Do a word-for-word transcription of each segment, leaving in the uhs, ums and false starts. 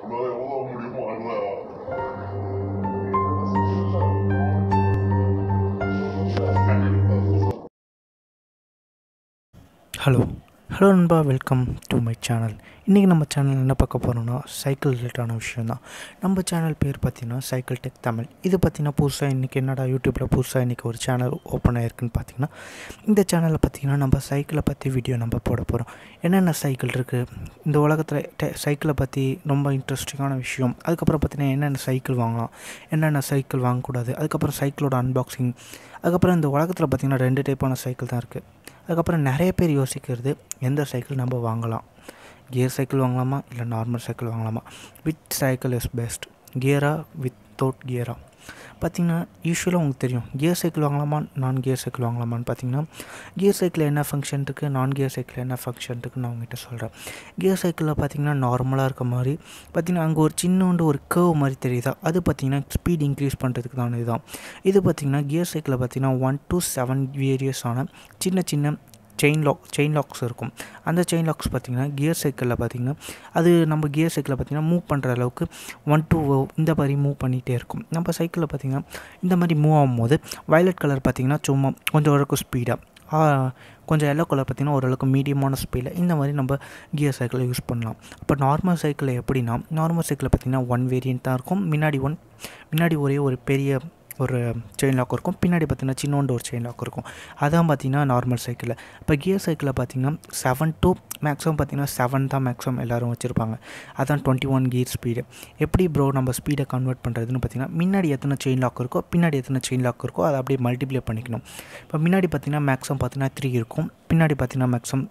Hello hello நண்பா, welcome to my channel. இன்றைக்கி நம்ம சேனல் என்ன பார்க்க போகிறோம்னா சைக்கிள் ரிலேட்டான விஷயம் தான். நம்ம சேனல் பேர் பார்த்திங்கன்னா சைக்கிள் டெக் தமிழ். இது பார்த்திங்கன்னா புதுசாக இன்றைக்கி என்னடா யூடியூப்பில் புதுசாக இன்றைக்கி ஒரு சேனல் ஓப்பன் ஆகிருக்குன்னு பார்த்திங்கன்னா, இந்த சேனலில் பார்த்திங்கன்னா நம்ம சைக்கிளை பற்றி வீடியோ நம்ம போட போகிறோம். என்னென்ன சைக்கிள் இருக்குது, இந்த உலகத்தில் டெ சைக்கிளை பற்றி ரொம்ப இன்ட்ரெஸ்டிங்கான விஷயம், அதுக்கப்புறம் பார்த்திங்கன்னா என்னென்ன சைக்கிள் வாங்கலாம், என்னென்ன சைக்கிள் வாங்கக்கூடாது, அதுக்கப்புறம் சைக்கிளோட அன்பாக்சிங், அதுக்கப்புறம் இந்த உலகத்தில் பார்த்திங்கன்னா ரெண்டு டைப்பான சைக்கிள் தான் இருக்குது. அதுக்கப்புறம் நிறைய பேர் யோசிக்கிறது எந்த சைக்கிள் நம்ம வாங்கலாம், கியர் சைக்கிள் வாங்கலாமா இல்லை நார்மல் சைக்கிள் வாங்கலாமா, விச் சைக்கிள் இஸ் பெஸ்ட், கியரா வித்தவுட் கியரா. பார்த்திங்கன்னா யூஸ்வலாக உங்களுக்கு தெரியும் கியர் சைக்கிள் வாங்கலாமா நான் கியர் சைக்கிள் வாங்கலாமான்னு. பார்த்திங்கன்னா கியர் சைக்கிளில் என்ன ஃபங்க்ஷன் இருக்குது, நான் கியர் சைக்கிளில் என்ன ஃபங்க்ஷன் இருக்குதுன்னு நான் உங்கள்கிட்ட சொல்கிறேன். கியர் சைக்கிளில் பார்த்திங்கன்னா நார்மலாக இருக்க மாதிரி பார்த்திங்கன்னா அங்கே ஒரு சின்னோண்டு ஒரு கர்வ் மாதிரி தெரியுதா, அது பார்த்திங்கன்னா ஸ்பீட் இன்க்ரீஸ் பண்ணுறதுக்கு தான் இதுதான். இது பார்த்திங்கன்னா கியர் சைக்கிளில் பார்த்திங்கன்னா ஒன் டு செவன் வேரியஸான சின்ன சின்ன செயின் லாக் செயின் லாக்ஸ் இருக்கும். அந்த செயின் லாக்ஸ் பார்த்திங்கன்னா கியர் சைக்கிளில் பார்த்திங்கன்னா அது நம்ம கியர் சைக்கிளில் பார்த்திங்கன்னா மூவ் பண்ணுற அளவுக்கு ஒன் டூ இந்த மாதிரி மூவ் பண்ணிகிட்டே இருக்கும். நம்ம சைக்கிளில் பார்த்திங்கன்னா இந்த மாதிரி மூவ் ஆகும்போது வயலட் கலர் பார்த்திங்கன்னா சும்மா கொஞ்சம் ஓரளவுக்கு ஸ்பீடாக, கொஞ்சம் எல்லோ கலர் பார்த்திங்கன்னா ஓரளவுக்கு மீடியமான ஸ்பீடில் இந்த மாதிரி நம்ம கியர் சைக்கிளை யூஸ் பண்ணலாம். இப்போ நார்மல் சைக்கிளில் எப்படின்னா, நார்மல் சைக்கிளில் பார்த்திங்கன்னா ஒன் வேரியன்ட் தான் இருக்கும். முன்னாடி ஒன் முன்னாடி ஒரே ஒரு பெரிய ஒரு செயின் லாக் இருக்கும், பின்னாடி பார்த்திங்கன்னா சின்னோண்டு ஒரு செயின் லாக் இருக்கும். அதான் பார்த்திங்கன்னா நார்மல் சைக்கிளில். இப்போ கியர் சைக்கிளில் பார்த்திங்கன்னா செவன் டூ மேக்ஸிமம் பார்த்திங்கன்னா செவன் தான் மேக்ஸிமம் எல்லோரும் வச்சுருப்பாங்க. அதான் டுவெண்ட்டி ஒன் கியர் ஸ்பீடு. எப்படி ப்ரோ நம்ம ஸ்பீடை கன்வெர்ட் பண்ணுறதுன்னு பார்த்திங்கன்னா, முன்னாடி எத்தனை செயின் லாக் இருக்கோ பின்னாடி எத்தனை செயின் லாக் இருக்கோ அதை அப்படியே மல்டிப்ளை பண்ணிக்கணும். இப்போ முன்னாடி பார்த்திங்கன்னா மேக்ஸிமம் பார்த்திங்கன்னா த்ரீ இருக்கும், பின்னாடி பார்த்திங்கன்னா மேக்ஸிமம்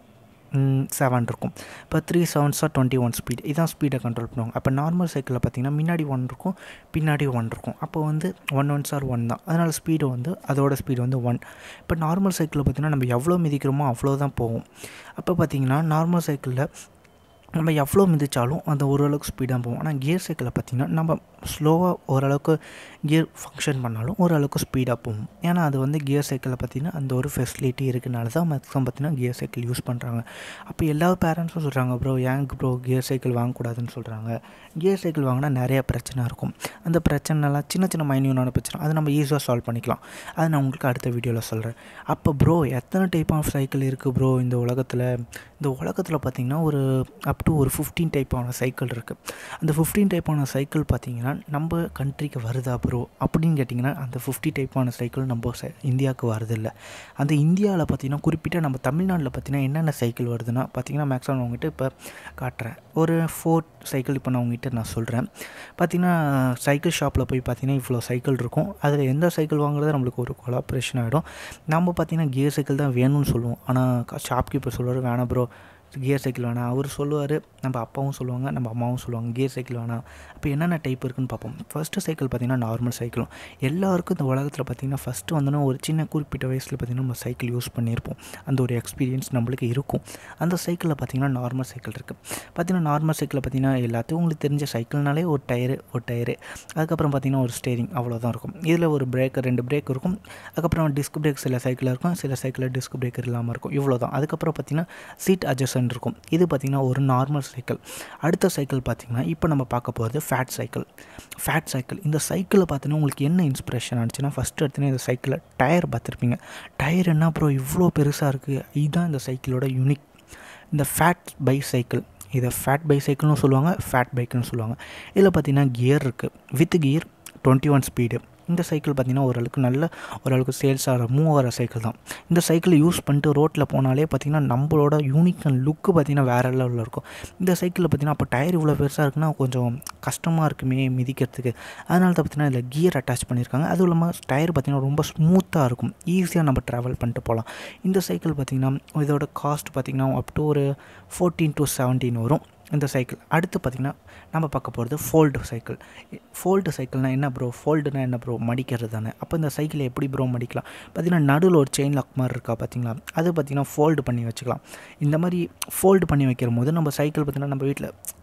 செவன் இருக்கும். இப்போ த்ரீ செவன்ஸாக டுவெண்ட்டி ஒன் ஸ்பீட், இதான் ஸ்பீடை கண்ட்ரோல் பண்ணுவாங்க. அப்போ நார்மல் சைக்கிளில் பார்த்திங்கன்னா முன்னாடி ஒன் இருக்கும் பின்னாடி ஒன் இருக்கும். அப்போ வந்து ஒன் ஒன் சார் ஒன் தான், அதனால் ஸ்பீடு வந்து அதோட ஸ்பீடு வந்து ஒன். இப்போ நார்மல் சைக்கிளில் பார்த்திங்கன்னா நம்ம எவ்வளோ மிதிக்கிறோமோ அவ்வளோ தான் போகும். அப்போ பார்த்திங்கன்னா நார்மல் சைக்கிளில் நம்ம எவ்வளோ மிதித்தாலும் அந்த ஓரளவுக்கு ஸ்பீடாக போகும். ஆனால் கியர் சைக்கிளில் பார்த்திங்கன்னா நம்ம ஸ்லோவாக ஓரளவுக்கு கியர் ஃபங்க்ஷன் பண்ணாலும் ஓரளவுக்கு ஸ்பீடாக போகும். ஏன்னா அது வந்து கியர் சைக்கிளில் பார்த்திங்கன்னா அந்த ஒரு ஃபெசிலிட்டி இருக்குனால தான் மேக்ஸிமம் பார்த்திங்கன்னா கியர் சைக்கிள் யூஸ் பண்ணுறாங்க. அப்போ எல்லா பேரண்ட்ஸும் சொல்கிறாங்க ப்ரோ ஏன் ப்ரோ கியர் சைக்கிள் வாங்கக்கூடாதுன்னு சொல்கிறாங்க. கியர் சைக்கிள் வாங்கினா நிறைய பிரச்சனை இருக்கும். அந்த பிரச்சனைலாம் சின்ன சின்ன மைன்யூட்டான பிரச்சனை, அதை நம்ம ஈஸியாக சால்வ் பண்ணிக்கலாம். அதை நான் உங்களுக்கு அடுத்த வீடியோவில் சொல்கிறேன். அப்போ ப்ரோ எத்தனை டைப் ஆஃப் சைக்கிள் இருக்குது ப்ரோ இந்த உலகத்தில், இந்த உலகத்தில் பார்த்திங்கன்னா ஒரு அப் டு ஒரு ஃபிஃப்டீன் டைப்பான சைக்கிள் இருக்குது. அந்த ஃபிஃப்டீன் டைப்பான சைக்கிள் பார்த்திங்கன்னா நம்ம கண்ட்ரிக்கு வருதா ப்ரோ அப்படின்னு கேட்டிங்கன்னா, அந்த ஃபிஃப்டி டைப்பான சைக்கிள் நம்ம இந்தியாவுக்கு வருதில்லை. அந்த இந்தியாவில் பார்த்திங்கன்னா குறிப்பிட்ட நம்ம தமிழ்நாட்டில் பார்த்திங்கன்னா என்னென்ன சைக்கிள் வருதுன்னா பார்த்திங்கன்னா மேக்ஸிமம் நான் உங்கள்கிட்ட இப்போ காட்டுறேன். ஒரு ஃபோர் சைக்கிள் இப்போ நான் உங்கள்கிட்ட நான் சொல்கிறேன். பார்த்திங்கன்னா சைக்கிள் ஷாப்பில் போய் பார்த்திங்கன்னா இவ்வளோ சைக்கிள் இருக்கும். அதில் எந்த சைக்கிள் வாங்குறது நம்மளுக்கு ஒரு கொலாப்ரேஷன் ஆகிடும். நம்ம பார்த்திங்கன்னா கியர் சைக்கிள் தான் வேணும்னு சொல்லுவோம். ஆனால் ஷாப்கீப்பர் சொல்லுவார் வேணாம் ப்ரோ கியர் சைக்கிள் வேணாம். அவர் சொல்லுவார், நம்ம அப்பாவும் சொல்லுவாங்க நம்ம அம்மாவும் சொல்லுவாங்க கியர் சைக்கிள் வேணாம். அப்போ என்னென்ன டைப் இருக்குதுன்னு பார்ப்போம். ஃபஸ்ட்டு சைக்கிள் பார்த்திங்கன்னா நார்மல் சைக்கிளும். எல்லாருக்கும் இந்த உலகத்தில் பார்த்திங்கன்னா ஃபஸ்ட்டு வந்தோன்னா ஒரு சின்ன குறிப்பிட்ட வயசில் பார்த்திங்கன்னா நம்ம சைக்கிள் யூஸ் பண்ணியிருப்போம். அந்த ஒரு எக்ஸ்பீரியன்ஸ் நம்மளுக்கு இருக்கும். அந்த சைக்கிளில் பார்த்திங்கன்னா நார்மல் சைக்கிள் இருக்குது. பார்த்திங்கன்னா நார்மல் சைக்கிளில் பார்த்திங்கன்னா எல்லாத்தையும் உங்களுக்கு தெரிஞ்ச சைக்கிள்னாலே ஒரு டயரு ஒரு டயரு அதுக்கப்புறம் பார்த்திங்கன்னா ஒரு ஸ்டேரிங் அவ்வளோதான் இருக்கும். இதில் ஒரு பிரேக்கர் ரெண்டு பிரேக் இருக்கும். அதுக்கப்புறம் டிஸ்க் பிரேக் சில சைக்கிளில் இருக்கும், சில சைக்கிளில் டிஸ்க் பிரேக்கர் இல்லாமல் இருக்கும். இவ்வளோ தான். அதுக்கப்புறம் பார்த்திங்கன்னா சீட் அட்ஜஸ்ட் இருக்கும். இது பார்த்திங்கன்னா ஒரு நார்மல் சைக்கிள். அடுத்த சைக்கிள் பார்த்திங்கன்னா இப்போ நம்ம பார்க்க போகிறது ஃபேட் சைக்கிள். ஃபேட் சைக்கிள் இந்த சைக்கிளை பார்த்தீங்கன்னா உங்களுக்கு என்ன இன்ஸ்பிரேஷன் ஆனிச்சுன்னா, ஃபஸ்ட்டு எடுத்துன்னா இந்த சைக்கிளில் டயர் பார்த்துருப்பீங்க. டயர் என்ன அப்புறம் இவ்வளோ பெருசாக இருக்குது, இதுதான் இந்த சைக்கிளோட யூனிக். இந்த ஃபேட் பை சைக்கிள், இதை ஃபேட் பை சைக்கிள்னு சொல்லுவாங்க, ஃபேட் பைக்குன்னு சொல்லுவாங்க. இதில் பார்த்திங்கன்னா கியர் இருக்குது, with gear twenty one speed. இந்த சைக்கிள் பார்த்திங்கன்னா ஓரளவுக்கு நல்ல ஓரளவுக்கு சேல்ஸ் ஆகிற மூவ் ஆகிற சைக்கிள் தான். இந்த சைக்கிளை யூஸ் பண்ணிட்டு ரோட்டில் போனாலே பார்த்திங்கன்னா நம்மளோட யூனிக் அண்ட் லுக்கு பார்த்திங்கன்னா வேறு லெவலில் இருக்கும். இந்த சைக்கிளில் பார்த்திங்கன்னா அப்போ டயர் இவ்வளோ பெருசாக இருக்குன்னா கொஞ்சம் கஷ்டமாக இருக்குமே மிதிக்கிறதுக்கு, அதனால தான் பார்த்திங்கன்னா இதில் கியர் அட்டாச் பண்ணியிருக்காங்க. அதுவும் இல்லாமல் டயர் பார்த்திங்கன்னா ரொம்ப ஸ்மூத்தாக இருக்கும், ஈஸியாக நம்ம ட்ராவல் பண்ணிட்டு போகலாம். இந்த சைக்கிள் பார்த்திங்கன்னா இதோட காஸ்ட் பார்த்திங்கன்னா அப் டு ஒரு ஃபோர்டீன் டு செவன்டீன் வரும் இந்த சைக்கிள். அடுத்து பார்த்திங்கன்னா நம்ம பார்க்க போகிறது ஃபோல்டு சைக்கிள். ஃபோல்டு சைக்கிள்னால் என்ன ப்ரோ, ஃபோல்டுனா என்ன ப்ரோ, மடிக்கிறது தானே. அப்போ இந்த சைக்கிளை எப்படி ப்ரோ மடிக்கலாம், பார்த்திங்கன்னா நடுவில் ஒரு செயின் லாக் மாதிரி இருக்கா பார்த்திங்களா, அது பார்த்திங்கன்னா ஃபோல்டு பண்ணி வச்சுக்கலாம். இந்த மாதிரி ஃபோல்டு பண்ணி வைக்கிற போது நம்ம சைக்கிள் பார்த்திங்கன்னா நம்ம வீட்டில்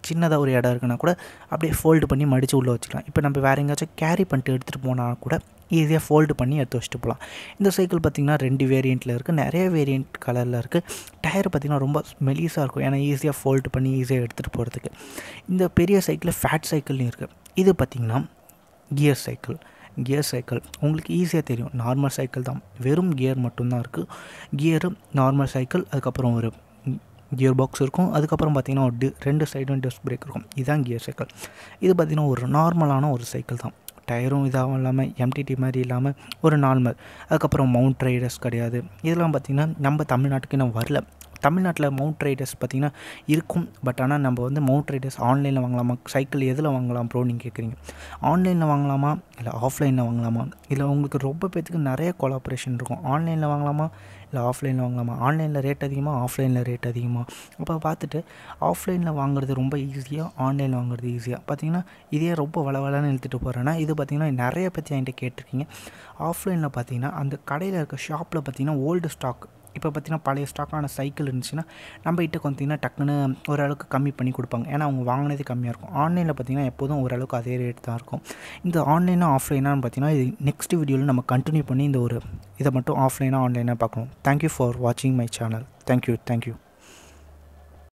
சின்னதாக ஒரு இடம் இருக்குன்னா கூட அப்படியே ஃபோல்டு பண்ணி மடித்து உள்ளே வச்சுக்கலாம். இப்போ நம்ம வேறு எங்கேயாச்சும் கேரி பண்ணிட்டு எடுத்துகிட்டு போனால் கூட ஈஸியாக ஃபோல்டு பண்ணி எடுத்து வச்சுட்டு போகலாம். இந்த சைக்கிள் பார்த்திங்கன்னா ரெண்டு வேரியண்ட்டில் இருக்குது, நிறைய வேரியண்ட் கலரில் இருக்குது. டயர் பார்த்திங்கன்னா ரொம்ப மெலிசாக இருக்கும், ஏன்னா ஈஸியாக ஃபோல்டு பண்ணி ஈஸியாக எடுத்துகிட்டு போகிறதுக்கு. இந்த பெரிய சைக்கிளில் ஃபேட் சைக்கிள்லையும் இருக்குது. இது பார்த்திங்கன்னா கியர் சைக்கிள். கியர் சைக்கிள் உங்களுக்கு ஈஸியாக தெரியும், நார்மல் சைக்கிள் தான், வெறும் கியர் மட்டும்தான் இருக்குது. கியரு நார்மல் சைக்கிள், அதுக்கப்புறம் ஒரு கியர் பாக்ஸ் இருக்கும், அதுக்கப்புறம் பார்த்திங்கன்னா ஒரு டி ரெண்டு சைடும் டிஸ்க் பிரேக் இருக்கும். இதுதான் கியர் சைக்கிள். இது பார்த்திங்கன்னா ஒரு நார்மலான ஒரு சைக்கிள் தான், டயரும் இதாகவும் இல்லாமல் எம்டிடி மாதிரி இல்லாமல் ஒரு நார்மல். அதுக்கப்புறம் மவுண்ட் ரைடர்ஸ் கிடையாது. இதெல்லாம் பார்த்திங்கன்னா நம்ம தமிழ்நாட்டுக்கு இன்னும் வரல. தமிழ்நாட்டில் மவுண்ட் ரைடர்ஸ் பார்த்திங்கன்னா இருக்கும், பட் ஆனால் நம்ம வந்து மவுண்ட் ரைடர்ஸ் ஆன்லைனில் வாங்கலாமா, சைக்கிள் எதில் வாங்கலாம் ப்ரோ நீங்கள் கேட்குறீங்க. ஆன்லைனில் வாங்கலாமா இல்லை ஆஃப்லைனில் வாங்கலாமா, இல்லை உங்களுக்கு ரொம்ப பேத்துக்கு நிறைய கொலாபரேஷன் இருக்கும். ஆன்லைனில் வாங்கலாமா இல்லை ஆஃப்லைனில் வாங்கலாமா, ஆன்லைனில் ரேட் அதிகமாக ஆஃப்லைனில் ரேட் அதிகமாக, அப்போ பார்த்துட்டு ஆஃப்லைனில் வாங்குறது ரொம்ப ஈஸியாக, ஆன்லைனில் வாங்குறது ஈஸியாக. பார்த்திங்கன்னா இதே ரொம்ப வளவலன்னு இழுத்துட்டு போகிறேன்னா இது பார்த்திங்கன்னா நிறைய பற்றி என்கிட்ட கேட்டிருக்கீங்க. ஆஃப்லைனில் பார்த்திங்கன்னா அந்த கடையில் இருக்க ஷாப்பில் பார்த்திங்கன்னா ஓல்டு ஸ்டாக், இப்போ பார்த்திங்கன்னா பழைய ஸ்டாக்கான சைக்கிள் இருந்துச்சுன்னா நம்மகிட்ட பார்த்திங்கன்னா டக்குன்னு ஓரளவுக்கு கம்மி பண்ணி கொடுப்பாங்க, ஏன்னா அவங்க வாங்கினதே கம்மியாக இருக்கும். ஆன்லைனில் பார்த்திங்கன்னா எப்போதும் ஓரளவுக்கு அதே ரேட் தான் இருக்கும். இந்த ஆன்லைனாக ஆஃப்லைனான்னு பார்த்திங்கன்னா இது நெக்ஸ்ட் வீடியோவில் நம்ம கண்டினியூ பண்ணி இந்த ஒரு இதை மட்டும் ஆஃப்லைனாக ஆன்லைனாக பார்க்கணும். தேங்க்யூ ஃபார் வாட்சிங் மை சேனல். Thank you thank you